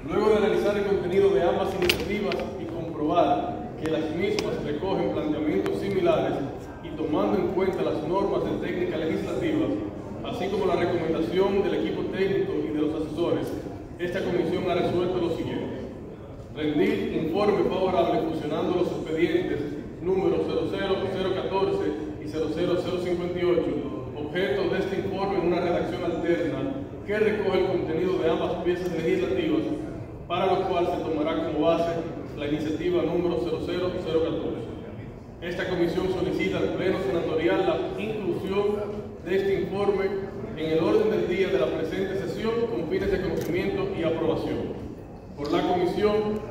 Luego de analizar el contenido de ambas iniciativas y comprobar que las mismas recogen planteamientos similares y tomando en cuenta las normas de técnica legislativa, así como la recomendación del equipo técnico y de los asesores, esta comisión ha resuelto lo siguiente: rendir informe favorable fusionando los expedientes números 00014 y 00058, objeto de este informe en una redacción alterna que recoge el contenido de ambas piezas legislativas, para lo cual se tomará como base la iniciativa número 00014. Esta comisión solicita al Pleno Senatorial la inclusión de este informe en el orden del día de la presente sesión con fines de conocimiento y aprobación. Por la comisión,